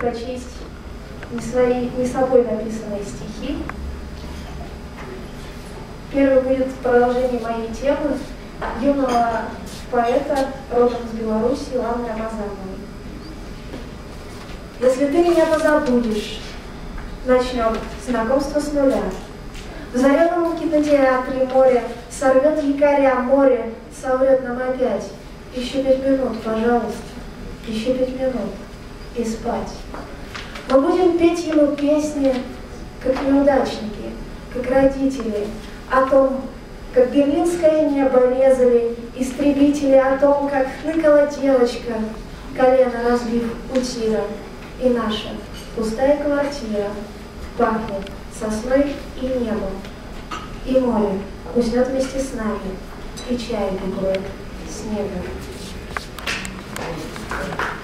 прочесть не собой написанные стихи. Первый будет продолжение моей темы юного поэта, родом из Беларуси, Ланы Рамазановой. Если ты меня позабудешь, начнем знакомство с нуля. В зареванном кинотеатре море сорвет якоря, море соврет нам опять. Еще 5 минут, пожалуйста, еще 5 минут и спать. Мы будем петь ему песни, как неудачники, как родители, о том, как берлинское небо резали истребители, о том, как хныкала девочка, колено разбив у тира, и наша пустая квартира пахнет сосной и небом, и море уснет вместе с нами, и чай губой снегом.